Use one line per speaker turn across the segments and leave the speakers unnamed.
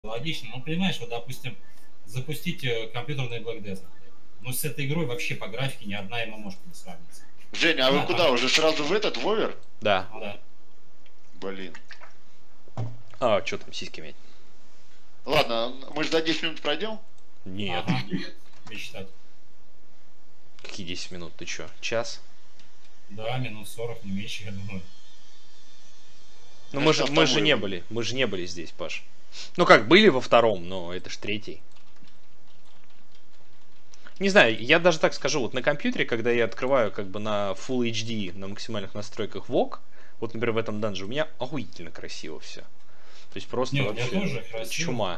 логично. Ну, понимаешь, вот, допустим, запустить компьютерный Black Desert. Ну, с этой игрой вообще по графике ни одна ММОшка не сравнится.
Женя, а вы
Да,
куда?
там...
Уже сразу в этот, в Овер?
Да.
Ну, да.
Блин.
А, что там, сиськи мять?
Ладно, мы же за 10 минут пройдем?
Нет.
Ага, мечтать.
Какие 10 минут? Ты чё, час?
Да, минут 40, не меньше, я думаю.
Ну
Я
мы
сейчас
же
там
не
выведу.
были. Мы же не были здесь, Паш. Ну как, были во втором, но это ж третий. Не знаю, я даже так скажу, вот на компьютере, когда я открываю как бы на Full HD, на максимальных настройках VOG, вот, например, в этом данже, у меня охуительно красиво все. То есть просто
Не, у меня
вообще
тоже красиво.
чума.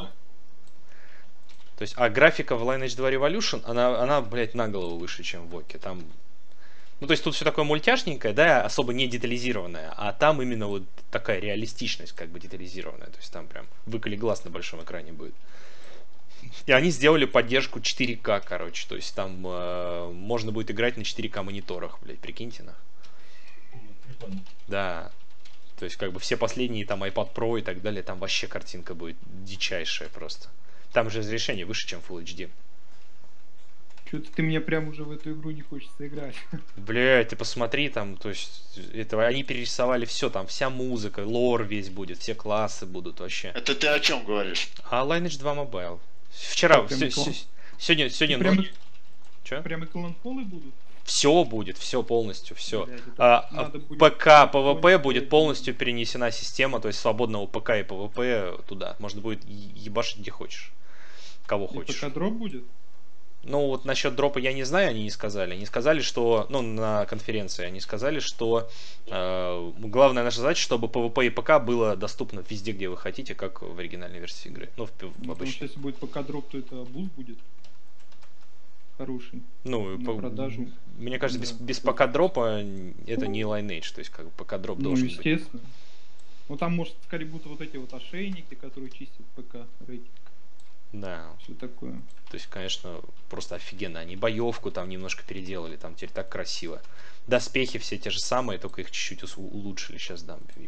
То есть, а графика в Lineage 2 Revolution, она, блядь, на голову выше, чем в Воке. Там, ну, то есть тут все такое мультяшненькое, да, особо не детализированное, а там именно вот такая реалистичность, как бы детализированная. То есть там прям выколи глаз на большом экране будет. И они сделали поддержку 4К, короче. То есть там можно будет играть на 4К мониторах, блядь, прикиньте на.
Прикольно.
Да. То есть как бы все последние там iPad Pro и так далее, там вообще картинка будет дичайшая просто. Там же разрешение выше, чем Full HD.
Что-то ты мне прям уже в эту игру не хочется играть.
Блядь, ты посмотри там, то есть это они перерисовали все, там вся музыка, лор весь будет, все классы будут вообще.
Это ты о чем говоришь?
А Lineage 2 Mobile. Вчера,
Прям класс.
сегодня
Прям,
ночью. Че?
прям и кланфолы будут?
Все будет, все полностью, все.
Блядь, это надо будет
ПК, ПВП
какой-нибудь
будет полностью перенесена система, то есть свободного ПК и ПВП туда. Можно будет ебашить где хочешь. Кого
И
хочешь.
ПК-дроп будет?
Ну вот насчет дропа я не знаю, они не сказали. Они сказали, что, ну, на конференции, они сказали, что главная наша задача, чтобы PvP и ПК было доступно везде, где вы хотите, как в оригинальной версии игры. Ну, в
Потому что
обычной.
если будет ПК-дроп, то это буст будет хороший.
Ну,
на продажу.
мне кажется,
Да.
без ПК дропа это не Lineage, то есть как ПК дроп
Ну,
должен быть.
естественно. Ну, там, может, скорее будут вот эти вот ошейники, которые чистят ПК рейтинг.
Да.
Все такое.
То есть, конечно, просто офигенно. Они боевку там немножко переделали, там теперь так красиво. Доспехи все те же самые, только их чуть-чуть улучшили. Сейчас дам VIP.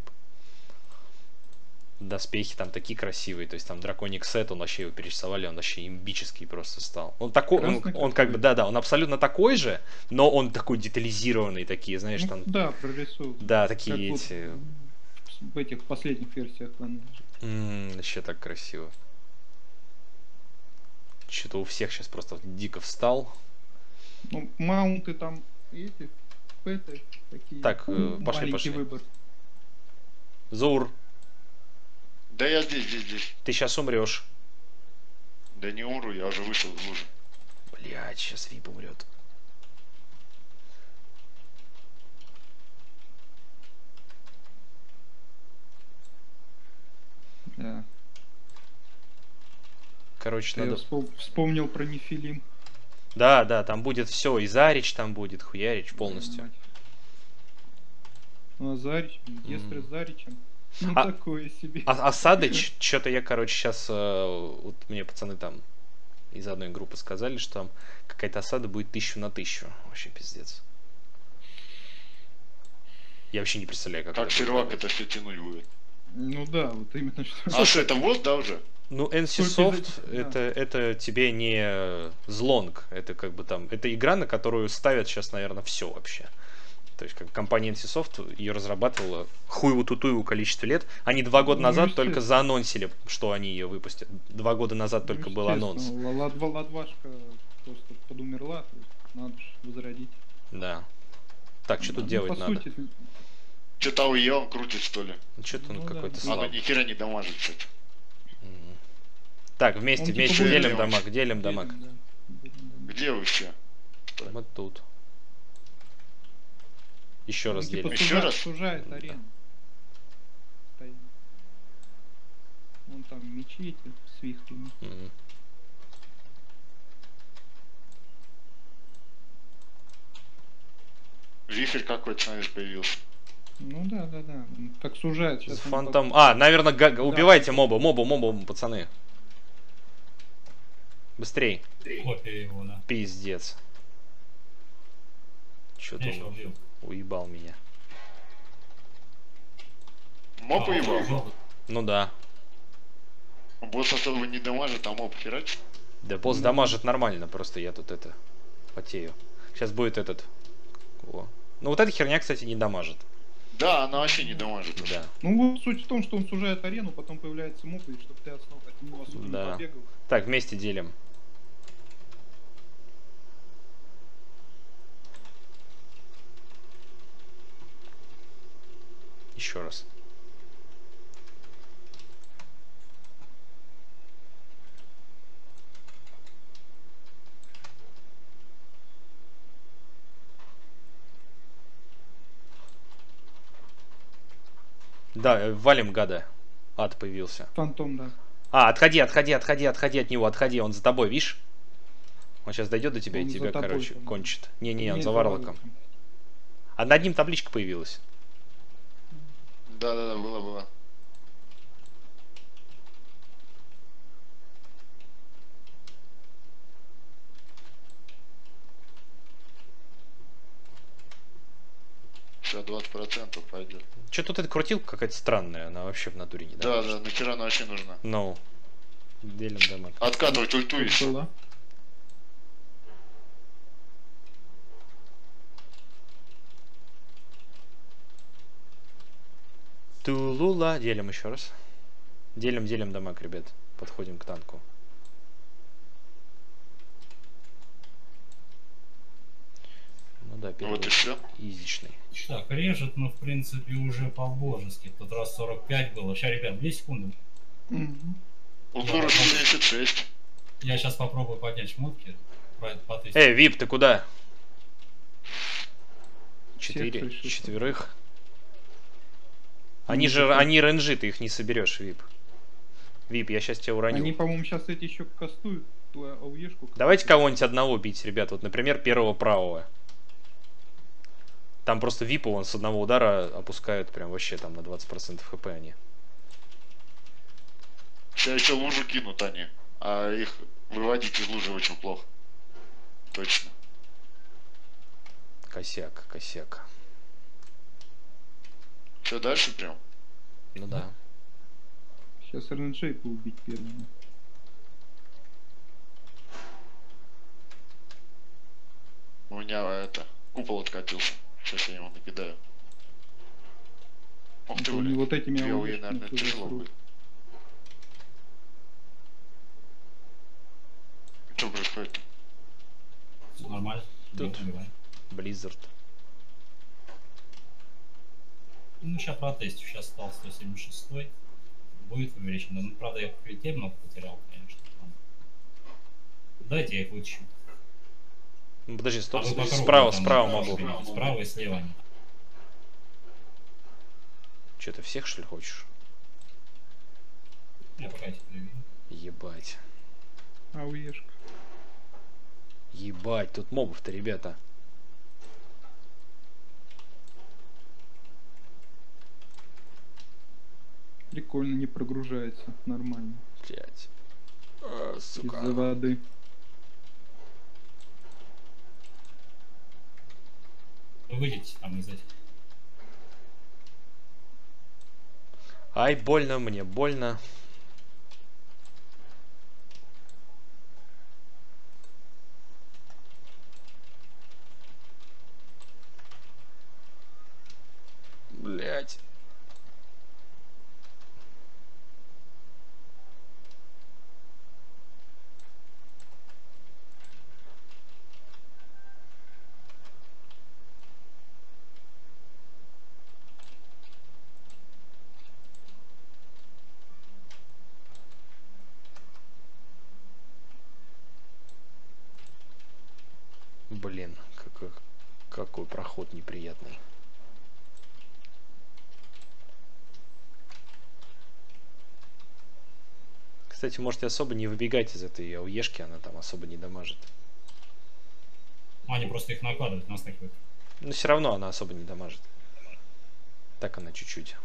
Доспехи там такие красивые, то есть там драконик сет, он вообще его перерисовали, он вообще имбический просто стал. Он такой, он как бы, да, он абсолютно такой же, но он такой детализированный, такие, знаешь,
Ну,
там.
да, прорисовывают.
Да, такие
Как
эти.
Вот в этих последних версиях Lineage.
Вообще так красиво. Что-то у всех сейчас просто дико встал.
Ну, маунты там эти, пэты, такие.
Так, пошли,
маленький
пошли.
выбор.
Зур,
Да я здесь.
ты сейчас умрешь.
Да не умру, я уже вышел в лужу.
Блять, сейчас Вип умрет.
Да.
Короче,
Я
надо.
вспомнил про Нефилим.
Да, да, там будет все. И Зарич там будет, Хуярич полностью.
Ну, а Зарич, Дестре с Заричем. Ну,
А-
такое себе.
А Садыч, что-то я, короче, сейчас. Вот мне пацаны там из одной группы сказали, что там какая-то осада будет 1000 на 1000. Вообще пиздец. Я вообще не представляю, как
Как
это
сервак
будет.
это все тянуть будет.
Ну да, вот именно что.
А что, это вот, да, уже?
Ну,
Сколько
NCSoft
из- да.
это тебе не злонг. Это как бы там. Это игра, на которую ставят сейчас, наверное, все вообще. То есть, как компания NCSoft ее разрабатывала хуеву-тутуеву количество лет. Они 2 года
Ну,
назад только
естественно.
заанонсили, что они ее выпустят. 2 года назад только был анонс.
Ладвашка просто подумерла, то есть надо же возродить.
Да. Так, что тут
Ну,
делать
по
надо?
сути,
Что-то АУЕ он крутит, что ли?
Что-то он
ну да.
какой-то
Она
слабый.
ни хера не дамажит что-то.
Так, вместе,
Он типа
вместе
будет
делим
делать.
дамаг, делим дамаг.
да.
Где вы все?
Мы тут. Еще
Ну,
раз
типа
делим.
Еще раз?
сужает арену. Стоит. Вон там мечи эти с вихрями.
Мгм.
Вихрь какой-то, смотришь, появился.
Ну да. Так сужает. Сейчас он
Фантом.
так-
А, наверное, убивайте моба, пацаны. Быстрей.
Копия его, да.
Пиздец. Что-то
Нечего
он
убил.
уебал меня.
Моб уебал?
убил.
Ну да.
Босс особо не дамажит, а моб херачит.
Да босс дамажит нормально, просто я тут это потею. Сейчас будет этот. О. Ну вот эта херня, кстати, не дамажит.
Да, она вообще не дамажит.
Да.
Ну вот суть в том, что он сужает арену, потом появляется моб, и чтобы ты от него особо не
Да.
побегал.
Так, вместе делим. Еще раз. Да, валим гада. Ад появился.
Фантом, да.
А, отходи от него, отходи, он за тобой, видишь? Он сейчас дойдет до тебя
Он
и
за
тебя,
тобой,
короче,
по-моему.
кончит. Не, он
Не,
за варлоком. А над ним табличка появилась.
Да-да-да, было. Сейчас 20% пойдет.
Че тут эта крутилка какая-то странная, она вообще в натуре не
Да,
дамажит.
нахера она вообще нужна?
Ну, делим дамаг.
Откатывать ульту и все.
Да.
Тулула, делим еще раз. Делим дамаг, ребят. Подходим к танку. Ну да, первый
Вот и все.
изичный.
Так, режет, но в принципе уже по-божески. В тот раз 45 было. Сейчас, ребят, 2 секунды.
Ультура 76.
Я сейчас попробую поднять шмотки. Потестить.
Вип, ты куда?
Всех
4,
решил.
4.
Ну,
Они же,
такой.
они ренжи, ты их не соберешь, Вип. Вип, я сейчас тебя уроню.
Они, по-моему, сейчас эти еще кастуют твою ауешку.
Давайте кого-нибудь одного бить, ребят. Вот, например, первого правого. Там просто випа он с одного удара опускают прям вообще там на 20% хп они.
Сейчас еще лужу кинут они. А их выводить из лужи очень плохо. Точно.
Косяк.
Все дальше прям.
Ну да.
Сейчас РНЖ поубить первыми.
У меня это купол откатился. Сейчас я ему накидаю. Ох ты,
Это они
блин.
вот этими
Две УЕ,
ауешками
наверное,
тоже
тяжело
срут.
будет. Что происходит?
Все нормально.
Тут.
Убиваем.
Blizzard.
Ну, сейчас протестю. Сейчас стал 176. Будет увеличен. Ну, правда, я по крите много потерял, конечно. Дайте я их вытащу.
Ну, подожди, стоп.
А вы по кругу
Справа
там
могу.
бегите. Справа и слева.
Че, ты всех что ли хочешь?
Я пока этих приведу.
Ебать.
Ауешка.
Ебать, тут мобов-то, ребята.
Прикольно, не прогружается. Нормально.
Блять. Сука.
Из-за воды.
Вы выйдете там из этих.
Ай, больно, мне больно. Блять. Блин, какой проход неприятный. Кстати, можете особо не выбегать из этой ауешки, она там особо не дамажит.
Они просто их накладывают на стаки.
Но все равно она особо не дамажит. Так она чуть-чуть.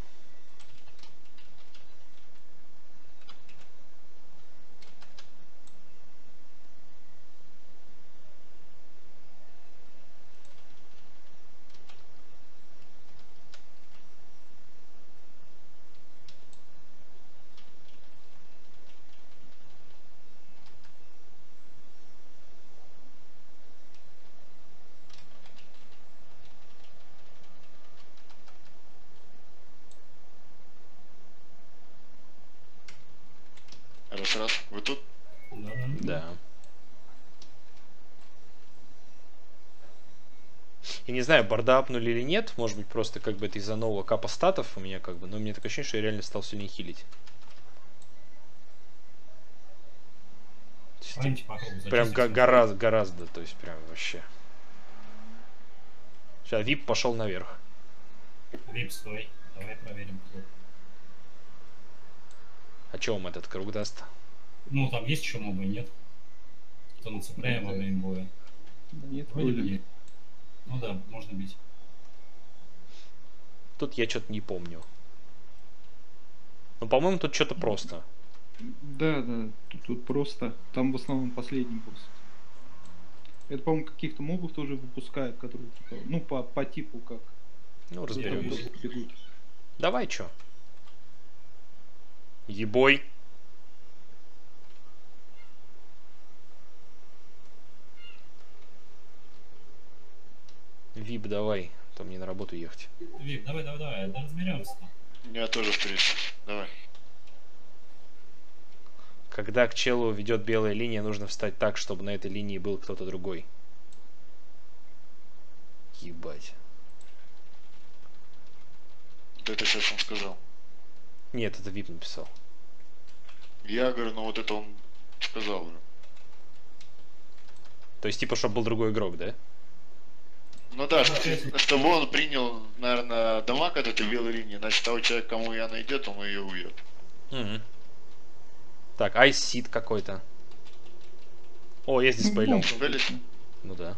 Раз. Вы тут?
Да.
Да. Я не знаю, борда апнули или нет. Может быть, просто как бы это из-за нового капа статов у меня как бы. Но мне такое ощущение, что я реально стал сильнее хилить.
Пойдемте по кругу,
Прям
зачистим.
гораздо, то есть прям вообще. Сейчас VIP пошел наверх.
Вип, стой. Давай проверим круг.
А что вам этот круг даст?
Ну, там есть еще мобы, нет? Кто нацепляем во время боя?
Да нет,
Вроде бы
вроде.
нет. Ну да, можно бить.
Тут я что-то не помню. Ну, по-моему, тут что-то просто.
Да, тут просто. Там в основном последний босс. Это, по-моему, каких-то мобов тоже выпускают, которые типа, ну, по типу как.
Ну,
Разберёмся.
разберемся.
Бегут.
Давай, чё? Ебой. Вип, давай. А то мне на работу ехать.
Вип, давай, да разберемся.
У меня тоже встреча. Давай.
Когда к челу ведет белая линия, нужно встать так, чтобы на этой линии был кто-то другой. Ебать.
Вот это сейчас он сказал.
Нет, это Вип написал.
Я говорю, ну вот это он сказал уже.
То есть, типа, чтобы был другой игрок, да?
Ну да, чтобы он принял, наверное, дамаг от этой белой линии, значит, того человека, кому я найдет, он ее уйдет.
Угу. Так, айсид какой-то. О, я здесь спойлил. Ну да.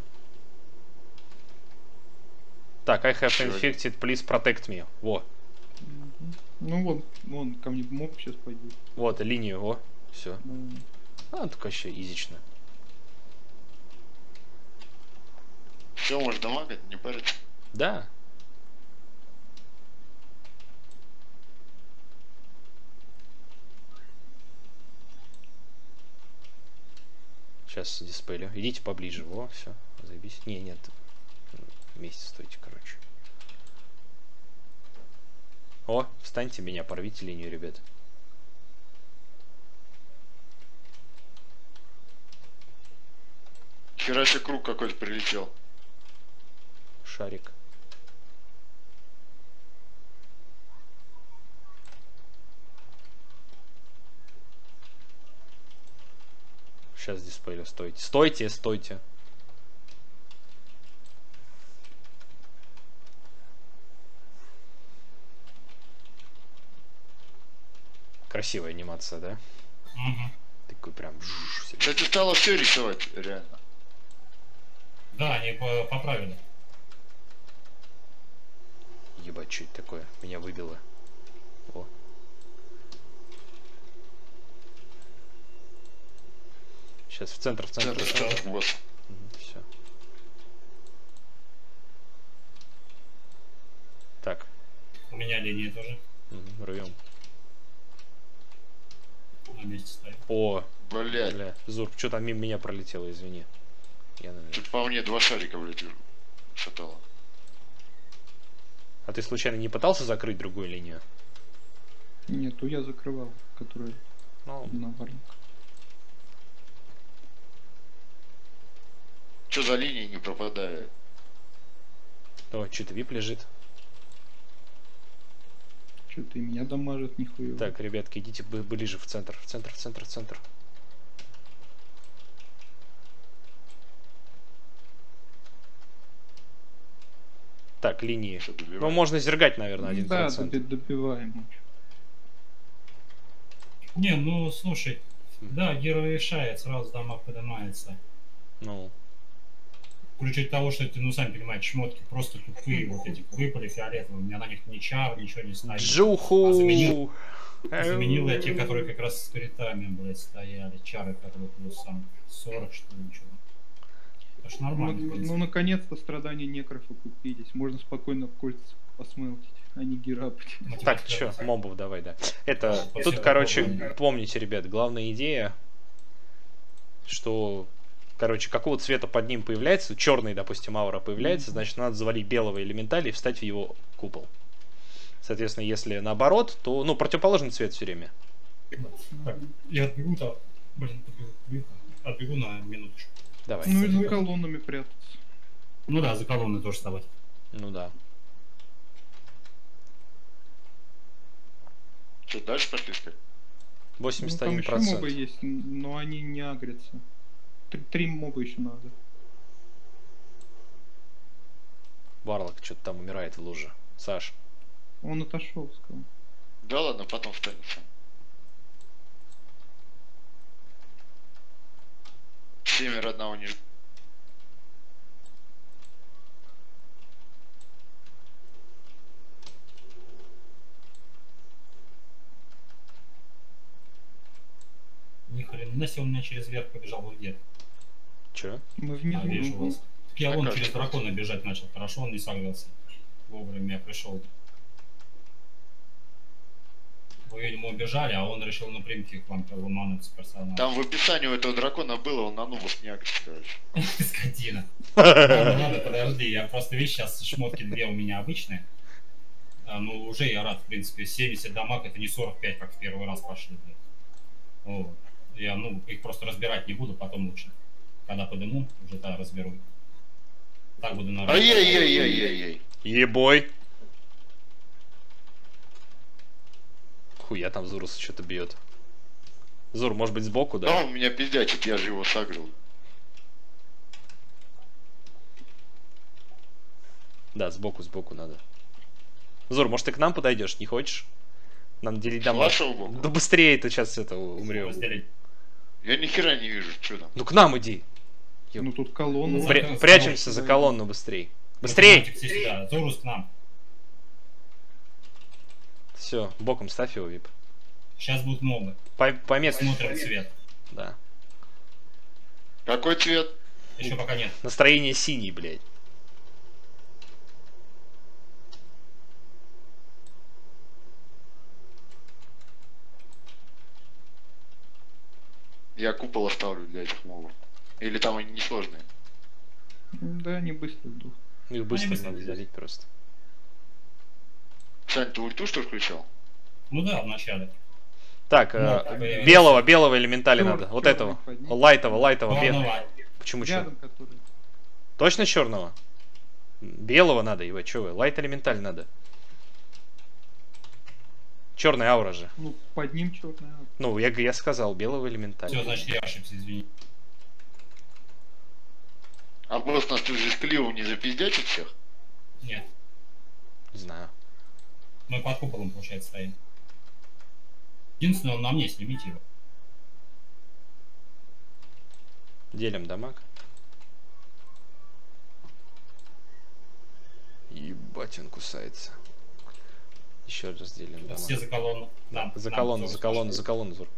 Так, I have infected, please protect me. Во.
Ну вон ко мне моб сейчас пойдет.
Вот, линию, во. Все. А, только вообще изично.
Все, может дамагать, не париться.
Да. Сейчас диспелю. Идите поближе. Во, все. Заебись. Не, нет. Вместе стойте, короче. О, встаньте меня, порвите линию, ребят.
Хера себе круг какой-то прилетел.
Шарик. Сейчас диспелю, стойте. Стойте, стойте. Красивая анимация, да?
Угу.
Такой прям...
Кстати, стало все рисовать, реально.
Да, они поправили.
Ебать, что это такое? Меня выбило. О. Сейчас в центр, в центр.
Вот.
Все. Так.
У меня линия тоже.
Рвем.
На месте стоит.
О,
Блять.
бля. Зурб, что там мимо меня пролетело, извини. Я, наверное...
Тут по мне 2 шарика, блядь, шатало.
А ты случайно не пытался закрыть другую линию?
Нет, то я закрывал, которая
Ну,
на воронка.
Что за линия не пропадает?
о, что-то вип лежит.
Что-то и меня дамажит нихуя.
Так, ребятки, идите ближе в центр. В центр, в центр, в центр. Так, линии.
Что, добиваем?
Ну, можно зергать, наверное, 1%.
Да, добиваем.
Не, ну слушай, да, герой решает, сразу дамаг поднимается.
Ну,
Включить того, что ты, ну сами понимаете, шмотки просто тупые, вот эти выпали фиолетовые, у меня на них ни чар, ничего не стоит.
Джуху!
А заменил я те, которые как раз с критами, блядь, стояли, чары, которые плюсом 40, что ли, ничего. Это ж нормально, в принципе.
Ну, наконец-то страдания некров окупились. Можно спокойно кольца посмелтить, а не герапать.
Так, чё, мобов давай, да. Это,
Спасибо,
тут, короче,
спасибо.
помните, ребят, главная идея, что, короче, какого цвета под ним появляется, черный, допустим, аура появляется, значит, надо завалить белого элементаля и встать в его купол. Соответственно, если наоборот, то, ну, противоположный цвет все время.
Так, я отбегу-то, блин, отбегу на минуточку.
Давай.
Ну и за колоннами прятаться.
Ну да, за колонны тоже вставать.
Ну да.
Что, дальше пошли сказать?
Ну, там еще
81%.
мобы есть, но они не агрятся. Три моба еще надо.
Варлок что-то там умирает в луже. Саш.
Он отошел, сказал.
Да ладно, потом встанет сам. 7 одного не...
Ни хрена себе, он меня через верх побежал в где.
Чё?
Мы
А,
внизу.
вижу вас. Так я вон
Так,
через
как?
дракона бежать начал. Хорошо, он не согрелся. Вовремя я пришел. Вы, видимо, убежали, а он решил напрямки к вам ломануться персонажа.
Там в описании у этого дракона было, он на нубов не агрится, короче.
Ты скотина. Ладно, подожди, я просто, видишь, сейчас шмотки две у меня обычные. Ну, уже я рад, в принципе, 70 дамаг, это не 45, как в первый раз пошли, блядь. Вот. Я, ну, их просто разбирать не буду, потом лучше. Когда подыму, уже тогда разберу. Так буду на...
Ай-яй-яй-яй-яй-яй.
Ебой. Хуя там Зурус что-то бьет. Зур, может быть, сбоку,
Да,
да?
он меня пиздячит, я же его сагрил.
Да, сбоку надо. Зур, может, ты к нам подойдешь? Не хочешь? Нам делить дома.
Вашего боку?
Да быстрее ты сейчас это умрем.
Разделить.
Я ни хера не вижу, что там.
Ну к нам иди.
Ну тут колонна.
Ну,
Прячемся за колонну быстрей. Быстрей!
Математик, все сюда. Зорус к нам.
Все, боком ставь его, Вип.
Сейчас будут мобы.
По месту.
Смотрим цвет.
Да.
Какой цвет?
Еще пока нет.
Настроение синий, блядь.
Я купол оставлю для этих мобов. Или там они несложные.
Да, они быстро идут.
Их быстро
быстро
надо
здесь.
залить просто.
Сань, ты ульту что ли включал?
Ну да, в начале.
Так,
Ну,
белого элементали
Чёр-
надо. Вот
чёрный
этого.
подними.
Лайтового.
Главного.
Почему чё?
Рядом, который.
Точно черного? Белого надо, его, чё вы? Лайт элементаль надо. Черная аура же.
Ну, под ним черная.
Ну, я сказал, белого
Все,
элементаля.
значит, я ошибся, извини.
А босс нас тут же с Кливом не запиздячит всех?
Нет.
Не знаю.
Мы под куполом, получается, стоим. Единственное, он на мне, снимите его.
Делим дамаг. Ебать, он кусается. Еще раз делим дамаг.
Все за колонну. Да,
За
нам
колонну,
Зорус
за колонну,
пошел.
за колонну, Зур.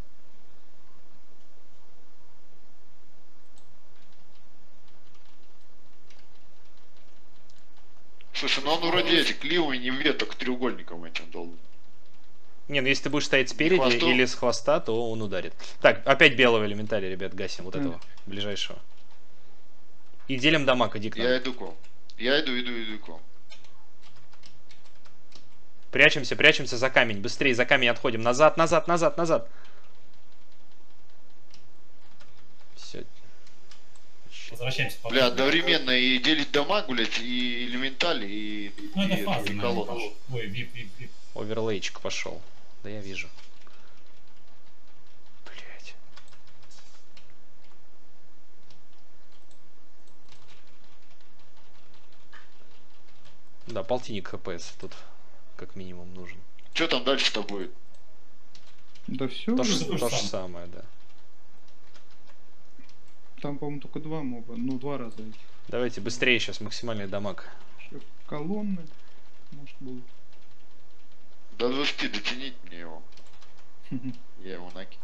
Слушай, ну он вроде эти Кливы не вет, только треугольником этим долбит.
Не, ну если ты будешь стоять спереди
Хвостом?
или с хвоста, то он ударит. Так, опять белого элементария, ребят, гасим вот
Так.
этого, ближайшего. И делим дамаг, иди к нам.
Я иду к вам. Я иду к вам.
Прячемся за камень, быстрее за камень отходим. Назад. Все.
Возвращаемся. по
Бля,
кругу.
одновременно и делить дома, блядь, и элементали, и...
Ну, это
и
фаза,
и
наверное,
колонну.
пошла. Ой, вип.
Оверлейчик пошел. Да я вижу. Блять. Да, полтинник хпс тут как минимум нужен.
Что там дальше-то будет?
Да все.
То
же
же
самое.
самое, да.
Там, по-моему, только два моба. Ну, два раза этих.
Давайте быстрее сейчас максимальный дамаг.
Еще колонны. Может будет.
До 20 дотянить мне его. Я его накину.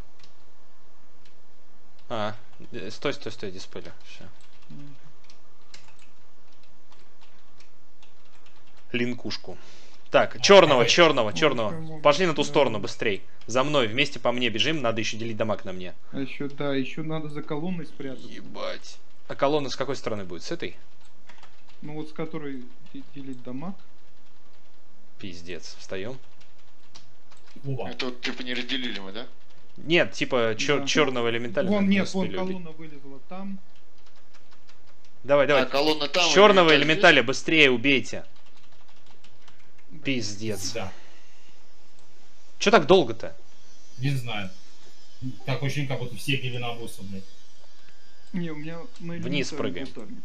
Стой, диспелю. Все. Линкушку. Так, черного.
по-моему,
Пошли на ту
да.
сторону, быстрей. За мной, вместе по мне бежим, надо еще делить дамаг на мне.
А еще, да, еще надо за колонной спрятаться.
Ебать. А колонна с какой стороны будет? С этой?
Ну вот с которой делить дамаг.
Пиздец. Встаем.
Оба.
Это вот типа не разделили мы, да?
Нет, типа
Да.
черного элементаля.
Вон,
надо не
нет, вон
успели убить.
колонна вылезла там.
Давай, давай.
А, колонна там.
Черного
элементаль
элементаля быстрее убейте. Пиздец.
Да.
Че так долго-то?
Не знаю. Так очень как будто все пили на бусу, блядь.
Не, у меня на
Вниз
элементале
прыгаем.
был таргет.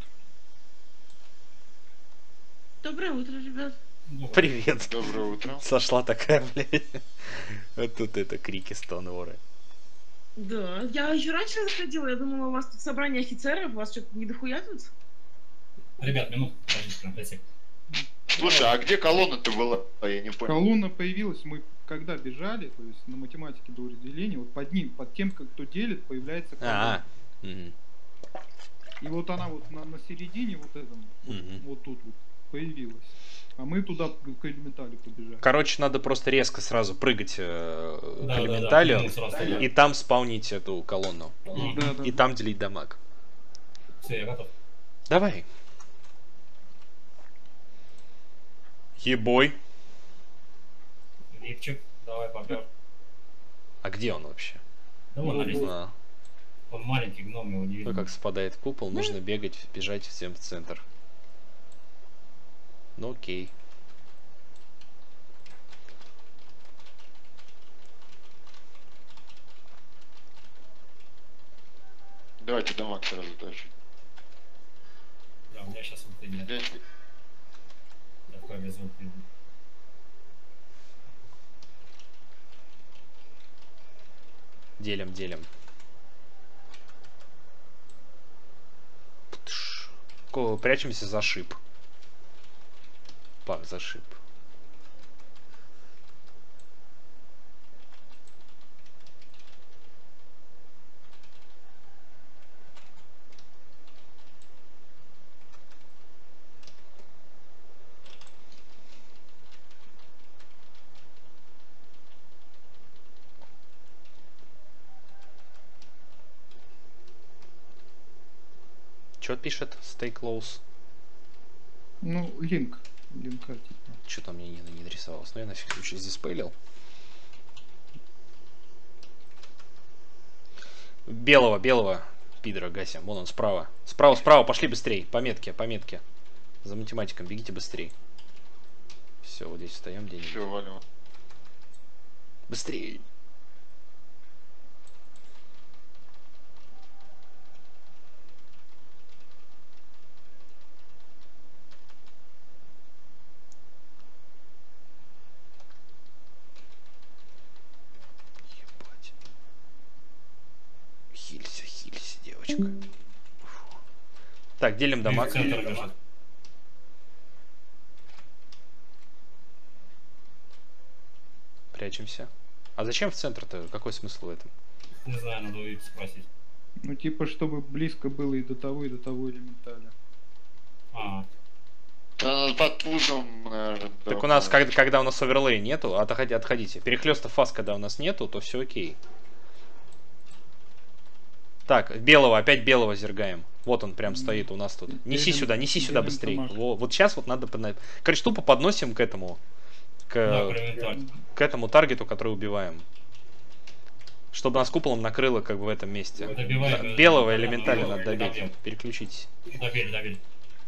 Доброе утро, ребят.
Ну,
Привет.
здесь? Доброе утро.
Сошла такая, блядь. Вот тут это крики, стоны, оры.
Да, я еще раньше заходила, я думала, у вас тут собрание офицеров, у вас что-то не дохуя тут?
Ребят, минуту, подождите, прям 5 секунд.
Слушай, а где колонна-то была? Я не понял.
Колонна появилась, мы когда бежали, то есть на математике до разделения, вот под ним, под тем, кто делит, появляется колонна.
Мгм.
И вот она вот на середине вот этом,
Мгм.
вот тут вот появилась. А мы туда к элементалю побежали.
Короче, надо просто резко сразу прыгать к
Да,
элементалю
минут сразу стреляю.
и там спаунить эту колонну.
Да, да.
И там делить дамаг.
Все, я готов.
Давай. Ебой.
Липчик, давай попер.
А где он вообще?
Да вон на лестнице.
А,
Он маленький гном, его не
ну
видно.
как спадает в купол, нужно бегать, бежать всем в центр. Ну окей.
Давайте дамаг сразу дальше.
Да, у меня сейчас вот и нет.
Гляньте.
Я в кабе звук приду.
Делим, делим. Птш. Прячемся за шип. Пах, за шип. Чё пишет? Stay close.
Ну, линка типа.
Что-то мне не нарисовалось. Но я на всякий случай заспейлил. Белого, пидора гасим. Вон он справа. Справа, пошли быстрей. По метке. За математиком, бегите быстрей. Все, вот здесь встаем где-нибудь.
Все, валим.
Быстрей. Ебать. Хилься, девочка. Фу. Так, делим дамаг.
Центр бежит.
Прячемся. А зачем в центр-то? Какой смысл в этом?
Не знаю, надо у Икс спросить.
Ну, типа, чтобы близко было и до того элементаля.
А,
Да, под пузом, наверное.
Так у нас, когда у нас оверлей нету, отходите. Перехлёста фаз, когда у нас нету, то все окей. Так, опять белого зергаем. Вот он прям стоит у нас тут. Неси сюда
делим
быстрей.
дамаг.
Вот сейчас вот надо... Короче, тупо подносим к этому.
да,
К
элементаль.
этому таргету, который убиваем. Чтобы нас куполом накрыло как бы в этом месте.
Добиваем,
Да, белого
да,
элементаля
белого,
надо добить.
добьем.
Переключитесь.
Добили.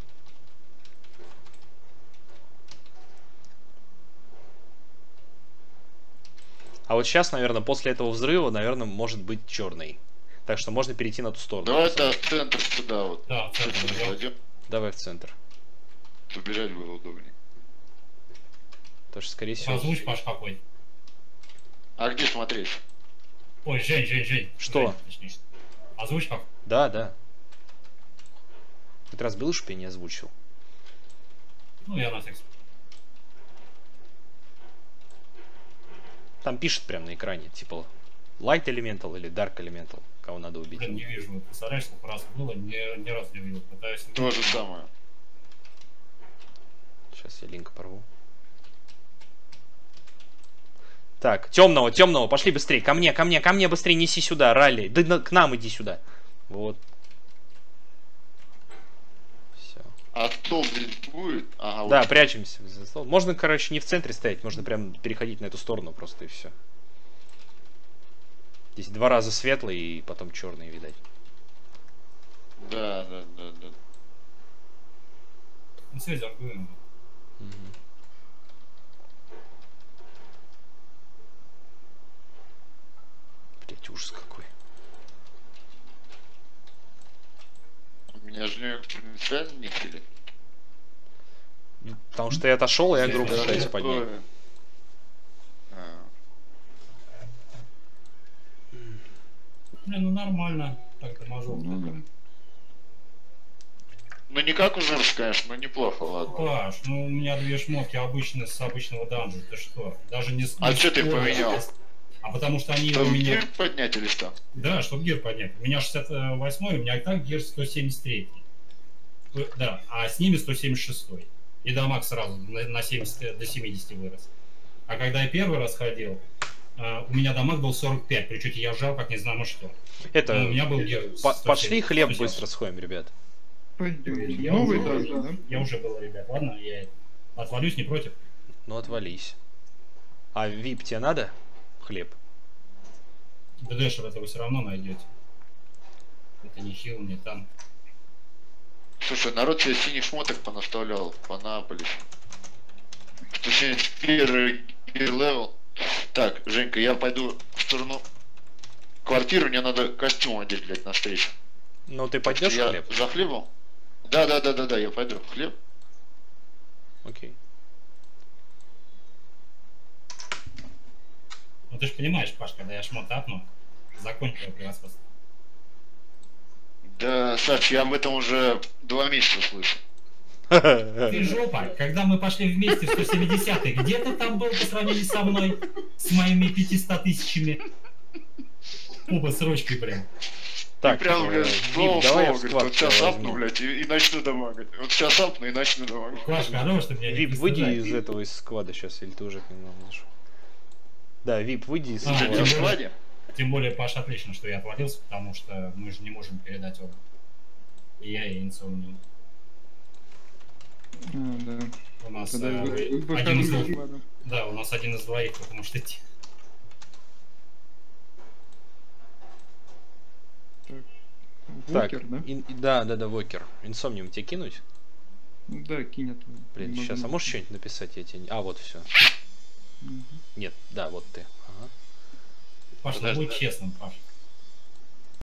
А вот сейчас, наверное, после этого взрыва, наверное, может быть черный. Так что можно перейти на ту сторону.
Давай это в центр сюда вот.
Да, в центр идем.
Пойдем.
Давай в центр.
Убежать было удобнее.
Потому что, скорее всего...
Озвучь, Паш, какой.
А где смотреть?
Ой, Жень.
Что?
Жень, точнее. Озвучь как.
Да. Хоть раз был, чтобы я не озвучил.
Ну, я на секс.
Там пишет прямо на экране, типа Light Elemental или Dark Elemental, кого надо убить.
Блин, не вижу. Вот, представляешь, сколько раз было, ни разу не видел. Пытаюсь...
То же самое.
Сейчас я линк порву. Так, темного, пошли быстрее. Ко мне быстрее, неси сюда, ралли. Да к нам иди сюда. Вот. Все.
А стол здесь будет? Ага,
Да,
вот.
прячемся за стол. Можно, короче, не в центре стоять, можно прям переходить на эту сторону просто и все. Здесь 2 раза светлый и потом черный, видать.
Да.
Ну, связь аргумент.
Мгм. Блять, ужас какой.
Меня же принципиально не хили.
Потому что я отошел, и я группу
Да,
пытаюсь поднять.
Блин, ну нормально. Так, дамажок.
Ну да.
Ну не как у Зерс, конечно, но неплохо, ладно.
Паш, ну у меня 2 шмотки обычные с обычного данжа. Ты что? Даже не
А
не
что ты
скоро,
поменял?
А потому что они у
Чтобы
меня...
гир поднять или что?
Да, чтобы гир поднять. У меня 68-й, у меня и так гир 173. Да, а с ними 176. И дамаг сразу на 70, до 70 вырос. А когда я первый раз ходил, у меня дамаг был 45, при учете я вжал как не знамо что.
Это,
Ну, у меня был гир 170,
пошли хлеб
170.
быстро сходим, ребят.
Пойдем.
Я
Новый
уже
даже,
был,
да?
Я уже был, ребят. Ладно, я отвалюсь, не против.
Ну, отвались. А вип тебе надо? Хлеб?
ДДшер это вы все равно найдете. Это не хил, не танк.
Слушай, народ себе синих шмоток понаставлял, понапались. 171 гир левел. Так, Женька, я пойду в сторону квартиры, мне надо костюм одеть, блядь, на встречу.
Ну, ты пойдешь
Я
хлеб?
за хлебом? Да, я пойду. Хлеб?
Окей.
Ну ты же понимаешь, Паш, когда я шмот апну, закончил превосходство.
Да, Саш, я об этом уже 2 месяца слышу.
Ты жопа, когда мы пошли вместе в 170-й, где ты там был по сравнению со мной? С моими 500 тысячами? Оба с ручкой, блин.
Так,
Прям, блядь, слово,
давай я в
говорит,
сквад
вот сейчас
тебя
апну,
возьму.
блядь, и начну дамагать. Вот сейчас апну и начну дамагать.
Паш, хорош, ты меня не
Вип, выйди
пристыжай.
из этого, из сквада сейчас, или ты уже к нему зашел? Да, Вип, выйди из
А,
Ты
сквада.
в складе?
Тем более, Паш, отлично, что я отвалился, потому что мы же не можем передать оба. И я, и Инца у него.
Да.
У нас
Тогда
один
выхожу
из
из
двух.
склада.
Да, у нас один из двоих только может идти.
Так,
Вокер, да?
да, Вокер. Инсомниум тебе кинуть?
Да, кинь это.
Блин,
Не
сейчас, а
могу.
можешь что-нибудь написать? Я тебе... А, вот все.
Мгм.
Нет, да, вот ты. Ага.
Паш, ну
Подожди.
будь честным, Паш.